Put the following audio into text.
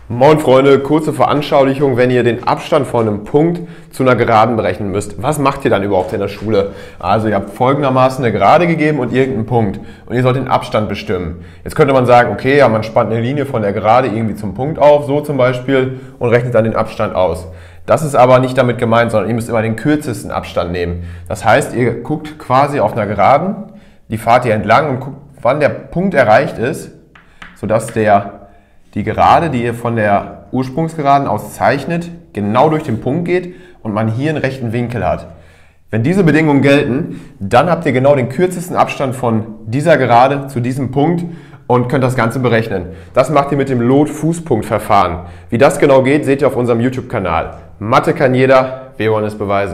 Moin Freunde, kurze Veranschaulichung, wenn ihr den Abstand von einem Punkt zu einer Geraden berechnen müsst. Was macht ihr dann überhaupt in der Schule? Also ihr habt folgendermaßen eine Gerade gegeben und irgendeinen Punkt und ihr sollt den Abstand bestimmen. Jetzt könnte man sagen, okay, ja, man spannt eine Linie von der Gerade irgendwie zum Punkt auf, so zum Beispiel, und rechnet dann den Abstand aus. Das ist aber nicht damit gemeint, sondern ihr müsst immer den kürzesten Abstand nehmen. Das heißt, ihr guckt quasi auf einer Geraden, die fahrt ihr entlang und guckt, wann der Punkt erreicht ist, sodass die Gerade, die ihr von der Ursprungsgeraden aus zeichnet, genau durch den Punkt geht und man hier einen rechten Winkel hat. Wenn diese Bedingungen gelten, dann habt ihr genau den kürzesten Abstand von dieser Gerade zu diesem Punkt und könnt das Ganze berechnen. Das macht ihr mit dem Lot-Fußpunkt-Verfahren. Wie das genau geht, seht ihr auf unserem YouTube-Kanal. Mathe kann jeder, wir wollen es beweisen.